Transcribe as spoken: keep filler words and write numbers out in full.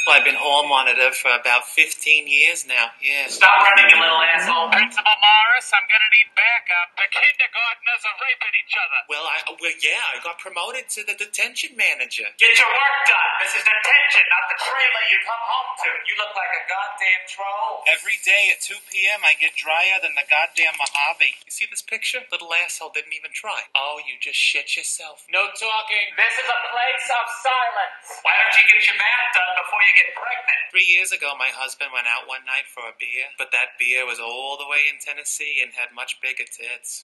Well, I've been hall monitor for about fifteen years now, yeah. Stop running, you little asshole. Principal Morris, I'm gonna need backup. The kindergartners are raping each other. Well, I, well, yeah, I got promoted to the detention manager. Get your work done. This is detention, not the trailer you come home to. You look like a goddamn troll. Every day at two p.m. I get drier than the goddamn Mojave. You see this picture? Little asshole didn't even try. Oh, you just shit yourself. No talking. This is a place of silence. Why don't you get your math done before you get pregnant? Three years ago, my husband went out one night for a beer, but that beer was all the way in Tennessee and had much bigger tits.